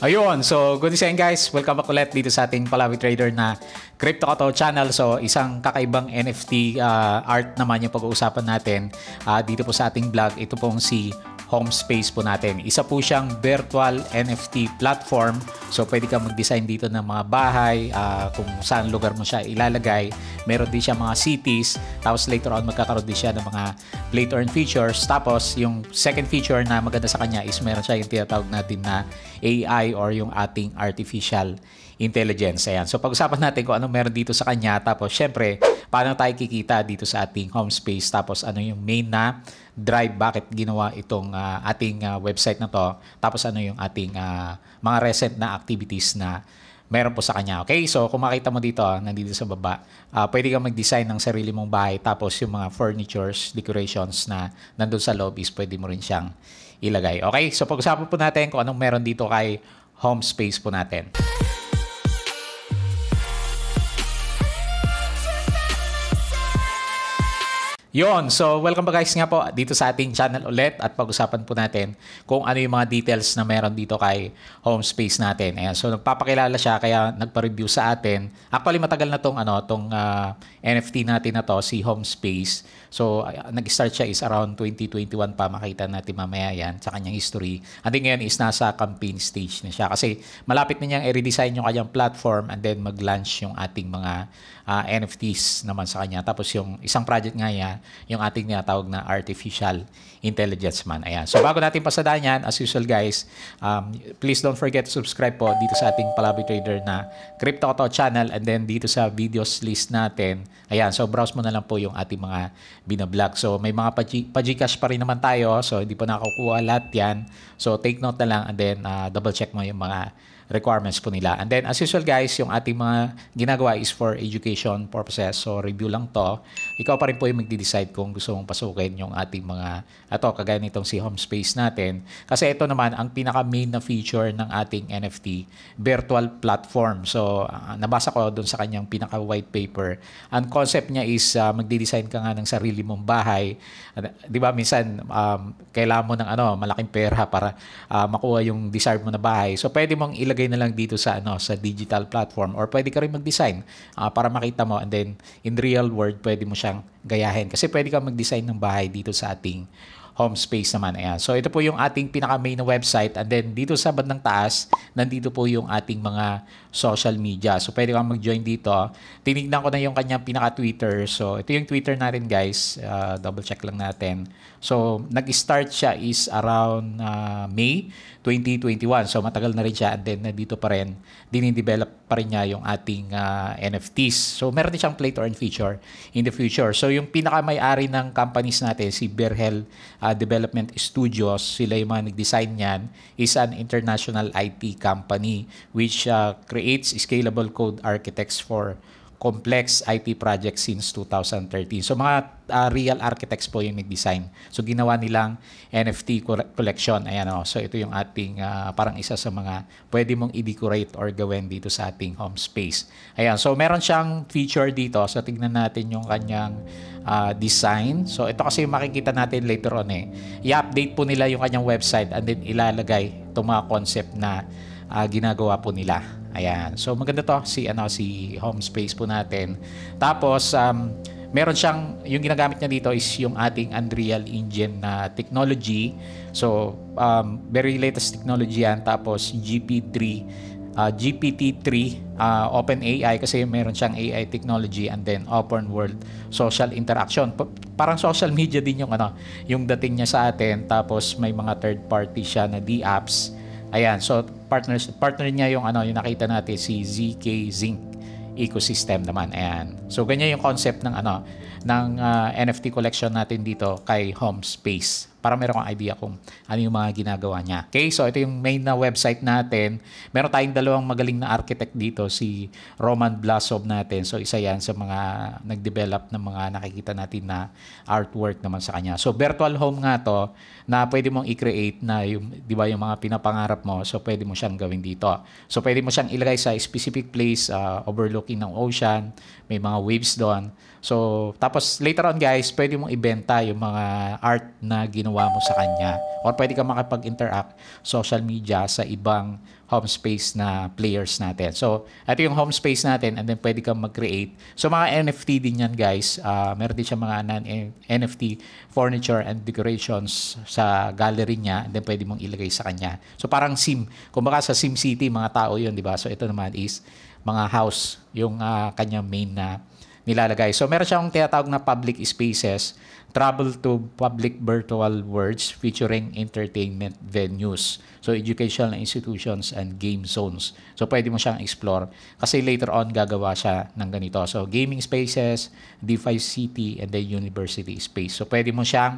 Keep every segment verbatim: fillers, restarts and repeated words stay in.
Ayun, so good evening guys. Welcome back ulit dito sa ating Palaboy Trader na Crypto Kato channel. So isang kakaibang N F T uh, art naman yung pag-uusapan natin uh, dito po sa ating vlog. Ito pong si HOMESPACE po natin. Isa po siyang virtual N F T platform. So pwede ka mag-design dito ng mga bahay, uh, kung saan lugar mo siya ilalagay. Meron din siya mga cities. Tapos later on magkakaroon din siya ng mga play to earn features. Tapos yung second feature na maganda sa kanya is meron siya yung tinatawag natin na A I or yung ating artificial intelligence. Ayan. So pag-usapan natin kung ano meron dito sa kanya. Tapos syempre, paano tayo kikita dito sa ating HOMESPACE. Tapos ano yung main na drive, bakit ginawa itong uh, ating uh, website na to. Tapos ano yung ating uh, mga recent na activities na meron po sa kanya. Okay? So kung makita mo dito, nandito sa baba, uh, pwede kang mag-design ng sarili mong bahay. Tapos yung mga furnitures, decorations na nandun sa loob is pwede mo rin siyang ilagay. Okay? So pag-usapan po natin kung anong meron dito kay HOMESPACE po natin. Yon, so welcome ba guys nga po dito sa ating channel ulit at pag-usapan po natin kung ano yung mga details na meron dito kay HOMESPACE natin. Ayan, so nagpapakilala siya kaya nagpa-review sa atin. Actually matagal na tong ano tong uh, N F T natin na to, si HOMESPACE. So uh, nag-start siya is around twenty twenty-one pa, makita natin mamaya yan sa kanyang history. And then ngayon is nasa campaign stage na siya kasi malapit na niyang i-redesign yung kanyang platform and then mag-launch yung ating mga uh, N F Ts naman sa kanya. Tapos yung isang project nga niya, yung ating tinatawag na artificial intelligence man. Ayan. So bago natin pasadaan yan, as usual guys, um, please don't forget to subscribe po dito sa ating Palaboy Trader na Crypto Kato channel, and then dito sa videos list natin. Ayan. So browse mo na lang po yung ating mga binablog. So may mga pa-Gcash pa rin naman tayo. So hindi pa nakakuha lahat yan. So take note na lang and then uh, double check mo yung mga requirements po nila. And then as usual guys, yung ating mga ginagawa is for education purposes. So review lang to. Ikaw pa rin po yung magde-decide kung gusto mong pasukin yung ating mga, ito kagaya nitong si HOMESPACE natin. Kasi ito naman ang pinaka-main na feature ng ating N F T, virtual platform. So uh, nabasa ko doon sa kanyang pinaka-white paper. Ang concept niya is uh, magde-design ka nga ng sarili mong bahay. Uh, di ba minsan um, kailangan mo ng ano, malaking pera para uh, makuha yung desired mo na bahay. So pwede mong ilagay ilagay na lang dito sa ano sa digital platform, or pwede ka rin mag-design uh, para makita mo, and then in real world pwede mo siyang gayahin kasi pwede ka mag-design ng bahay dito sa ating HOMESPACE naman. Ayan. So ito po yung ating pinaka-main na website, and then dito sa bandang taas nandito po yung ating mga social media. So pwede kang mag-join dito. Tinignan ko na yung kanyang pinaka-Twitter. So ito yung Twitter natin guys. Uh, double check lang natin. So nag-start siya is around uh, May twenty twenty-one. So matagal na rin siya, and then nandito pa rin dinidevelop pa rin niya yung ating uh, N F Ts. So meron din siyang play to earn feature in the future. So yung pinaka-may-ari ng companies natin, si Berhel Uh, Development Studios, sila yung mga nag-design niyan, is an international I T company which uh, creates scalable code architects for complex I T projects since two thousand thirteen. So mga uh, real architects po yung nag-design. So ginawa nilang N F T collection. Ayan o. So ito yung ating uh, parang isa sa mga pwede mong i-decorate or gawin dito sa ating HOMESPACE. Ayan. So meron siyang feature dito. So tignan natin yung kanyang uh, design. So ito kasi yung makikita natin later on eh. I-update po nila yung kanyang website and then ilalagay itong mga concept na uh, ginagawa po nila. Ayan. So maganda to si ano si HOMESPACE po natin. Tapos um meron siyang yung ginagamit niya dito is yung ating Unreal Engine na uh, technology. So um very latest technology yan. Tapos G P three uh, G P T three uh, OpenAI kasi meron siyang A I technology, and then open world social interaction. Pa parang social media din yung ano yung dating niya sa atin. Tapos may mga third party siya na D apps. Ayan, so partners, partner niya yung ano, yung nakita natin si Z K Zinc ecosystem naman. Ayan. So ganyan yung concept ng ano ng uh, N F T collection natin dito kay HOMESPACE. Para meron kang idea kung ano yung mga ginagawa niya. Okay, so ito yung main na website natin. Meron tayong dalawang magaling na architect dito, si Roman Blasov natin. So isa yan sa mga nag-develop ng mga nakikita natin na artwork naman sa kanya. So virtual home nga to na pwede mong i-create na yung, di ba, yung mga pinapangarap mo. So pwede mo siyang gawin dito. So pwede mo siyang ilagay sa specific place, uh, overlooking ng ocean, may mga waves doon. So tapos Tapos later on guys, pwede mong ibenta yung mga art na ginawa mo sa kanya. Or pwede ka makapag-interact social media sa ibang HOMESPACE na players natin. So, ito yung HOMESPACE natin and then pwede kang mag-create. So, mga N F T din yan guys. Uh, meron din siya mga non-N F T furniture and decorations sa gallery niya and then pwede mong ilagay sa kanya. So, parang sim. Kumbaga sa SimCity, mga tao yun, di ba? So, ito naman is mga house, yung uh, kanyang main na nilalagay. So, meron siyang tinatawag na public spaces, travel to public virtual worlds featuring entertainment venues. So, educational institutions and game zones. So, pwede mo siyang explore kasi later on gagawa siya ng ganito. So, gaming spaces, DeFi City, and then university space. So, pwede mo siyang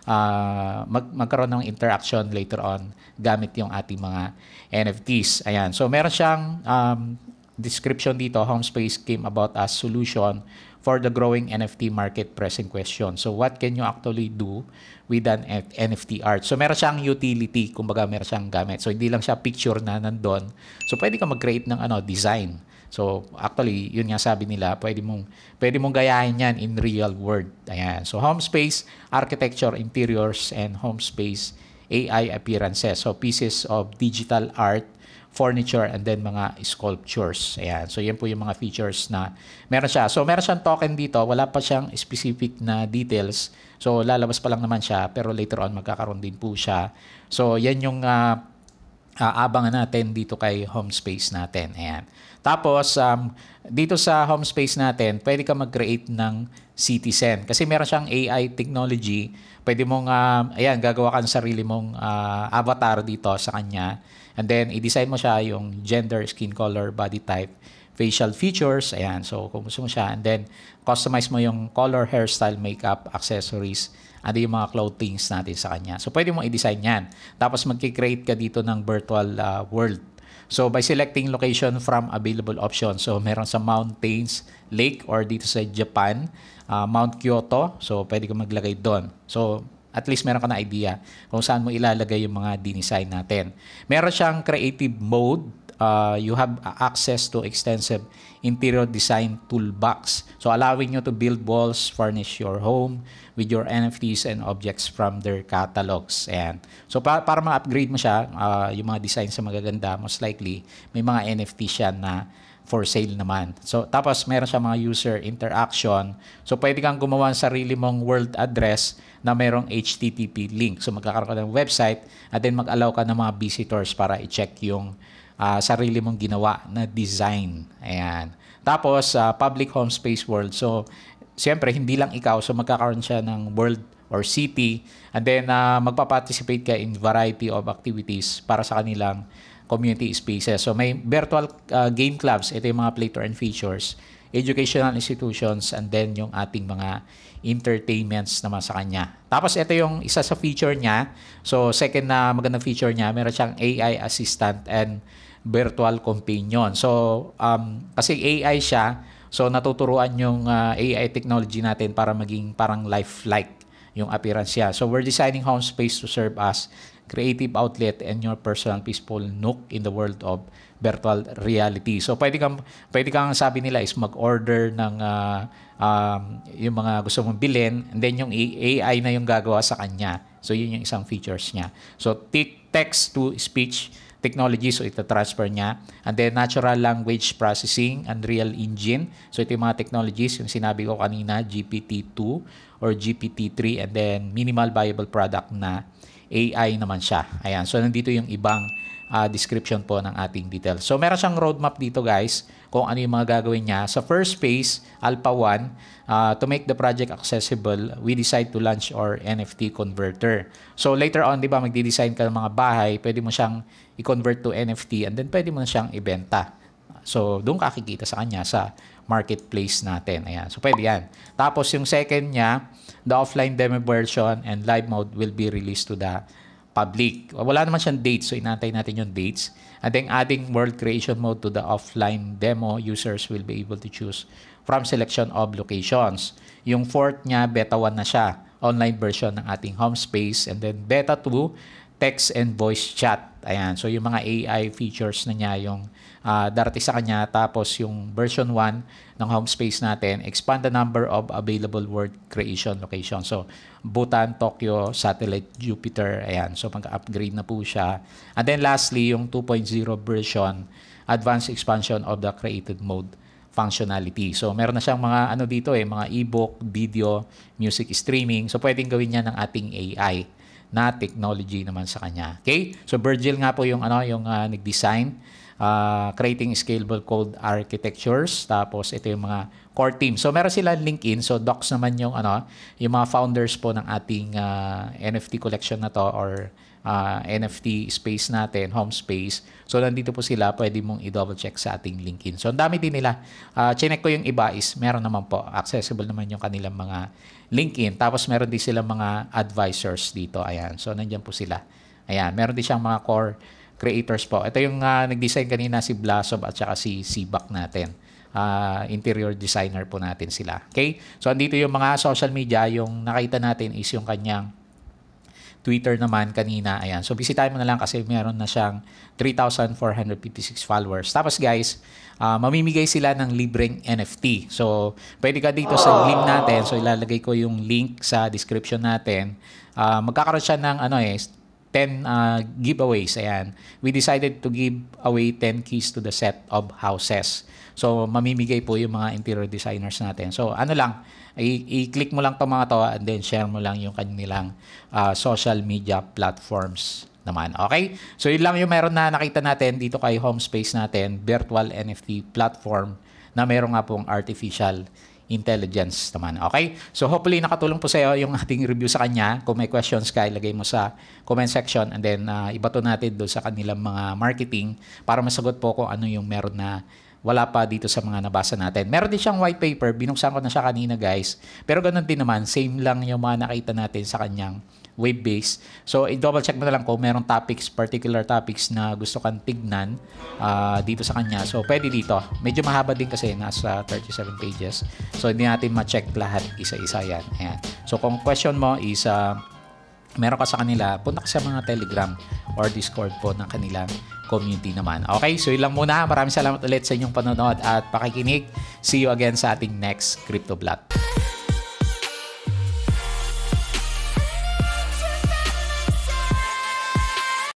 uh, mag magkaroon ng interaction later on gamit yung ating mga N F Ts. Ayan. So, meron siyang um, description dito, HOMESPACE came about as solution for the growing N F T market pressing question. So, what can you actually do with an N F T art? So, meron siyang utility, kumbaga meron siyang gamit. So, hindi lang siya picture na nandun. So, pwede ka mag-create ng ano, design. So, actually, yun nga sabi nila, pwede mong, pwede mong gayahin yan in real world. Ayan. So, HOMESPACE, architecture, interiors, and HOMESPACE A I appearances. So, pieces of digital art, furniture, and then mga sculptures. Ayan. So, yan po yung mga features na meron siya. So, meron siyang token dito. Wala pa siyang specific na details. So, lalabas pa lang naman siya. Pero later on, magkakaroon din po siya. So, yan yung uh, uh, abangan natin dito kay HOMESPACE natin. Ayan. Tapos, um, dito sa HOMESPACE natin, pwede ka mag-create ng citizen. Kasi meron siyang A I technology. Pwede mong, uh, ayan, gagawa ka ng sarili mong uh, avatar dito sa kanya. And then, i-design mo siya yung gender, skin color, body type, facial features. Ayan. So, kung gusto mo siya. And then, customize mo yung color, hairstyle, makeup, accessories, and yung mga clothings natin sa kanya. So, pwede mo i-design yan. Tapos, mag-create ka dito ng virtual uh, world. So, by selecting location from available options. So, meron sa mountains, lake, or dito sa Japan, uh, Mount Kyoto. So, pwede ka maglagay doon. So, at least meron ka na idea kung saan mo ilalagay yung mga dinesign natin. Meron siyang creative mode. Uh, you have access to extensive interior design toolbox. So, allowing you to build walls, furnish your home with your N F Ts and objects from their catalogs. Ayan. So, pa para ma-upgrade mo siya, uh, yung mga designs sa magaganda, most likely, may mga N F T siya na for sale naman. So, tapos meron siya mga user interaction. So, pwede kang gumawa ng sarili mong world address na merong H T T P link. So, magkakaroon ka ng website at then mag-allow ka ng mga visitors para i-check yung uh, sarili mong ginawa na design. Ayan. Tapos, uh, public HOMESPACE world. So, siyempre, hindi lang ikaw. So, magkakaroon siya ng world or city. And then, uh, magpa-participate ka in variety of activities para sa kanilang community spaces. So, may virtual uh, game clubs. Ito yung mga play to earn features. Educational institutions, and then yung ating mga entertainments naman sa kanya. Tapos, ito yung isa sa feature niya. So, second na magandang feature niya, meron siyang A I assistant and virtual companion. So, um, kasi A I siya, so natuturuan yung uh, A I technology natin para maging parang lifelike yung appearance niya. So, we're designing HOMESPACE to serve as creative outlet and your personal peaceful nook in the world of virtual reality. So, pwede kang, pwede kang sabi nila is mag-order ng uh, um, yung mga gusto mong bilhin, and then yung A I na yung gagawa sa kanya. So, yun yung isang features niya. So, text-to-speech technology, so ita-transfer niya. And then, natural language processing, Unreal Engine. So, ito yung mga technologies, yung sinabi ko kanina, G P T two or G P T three, and then minimal viable product na A I naman siya. Ayan. So, nandito yung ibang uh, description po ng ating details. So, meron siyang roadmap dito, guys, kung ano yung mga gagawin niya. Sa first phase, Alpha one, uh, to make the project accessible, we decide to launch our N F T converter. So, later on, di ba, magdi-design ka ng mga bahay, pwede mo siyang i-convert to N F T, and then pwede mo na siyang ibenta. So, doon kakikita sa kanya sa marketplace natin. Ayan. So, pwede yan. Tapos, yung second niya, the offline demo version and live mode will be released to the public. Wala naman siyang dates, so inantay natin yung dates. And then, adding world creation mode to the offline demo, users will be able to choose from selection of locations. Yung fourth niya, beta one na siya, online version ng ating HOMESPACE. And then, beta two, text and voice chat. Ayan. So, yung mga A I features na niya, yung uh, darating sa kanya. Tapos, yung version one ng HOMESPACE natin, expand the number of available word creation location. So, Bhutan, Tokyo, Satellite, Jupiter. Ayan. So, mag-upgrade na po siya. And then, lastly, yung two point oh version, advanced expansion of the created mode functionality. So, meron na siyang mga ano dito eh, mga ebook, video, music streaming. So, pwedeng gawin niya ng ating A I na technology naman sa kanya. Okay? So, Virgil nga po yung ano, yung uh, nag-design, uh, creating scalable code architectures. Tapos, ito yung mga core team. So, meron sila LinkedIn. So, docs naman yung ano, yung mga founders po ng ating uh, N F T collection na to or Uh, N F T space natin, HOMESPACE. So, nandito po sila. Pwede mong i-double check sa ating LinkedIn. So, ang dami din nila. Uh, chinek ko yung iba is meron naman po. Accessible naman yung kanilang mga LinkedIn. Tapos, meron din silang mga advisors dito. Ayan. So, nandyan po sila. Ayan. Meron din siyang mga core creators po. Ito yung uh, nag-design kanina si Blasob at saka si Sibak natin. Uh, interior designer po natin sila. Okay? So, andito yung mga social media. Yung nakita natin is yung kanyang Twitter naman kanina. Ayan. So, bisitahin mo na lang kasi meron na siyang three thousand four hundred fifty-six followers. Tapos guys, uh, mamimigay sila ng libreng N F T. So, pwede ka dito sa GLEAM natin. So, ilalagay ko yung link sa description natin. Uh, magkakaroon siya ng ano eh, ten uh, giveaways. Ayan. We decided to give away ten keys to the set of houses. So, mamimigay po yung mga interior designers natin. So, ano lang, i-click mo lang itong mga to and then share mo lang yung kanilang uh, social media platforms naman. Okay? So, yun lang yung meron na nakita natin dito kay HOMESPACE natin, virtual N F T platform na meron nga pong artificial intelligence naman. Okay? So, hopefully nakatulong po sa iyo yung ating review sa kanya. Kung may questions ka, ilagay mo sa comment section and then uh, ibato natin doon sa kanilang mga marketing para masagot po kung ano yung meron na wala pa dito sa mga nabasa natin. Meron din siyang white paper. Binuksan ko na siya kanina, guys. Pero ganun din naman. Same lang yung mga nakita natin sa kanyang web-based. So, i-double check mo na lang kung merong topics, particular topics na gusto kang tignan uh, dito sa kanya. So, pwede dito. Medyo mahaba din kasi. Nasa thirty-seven pages. So, hindi natin ma-check lahat isa-isa yan. Ayan. So, kung question mo is uh, meron ka sa kanila, punta ka sa mga Telegram or Discord po ng kanilang community naman. Okay, so yun lang muna. Maraming salamat ulit sa inyong panonood at pakikinig. See you again sa ating next Crypto Vlog.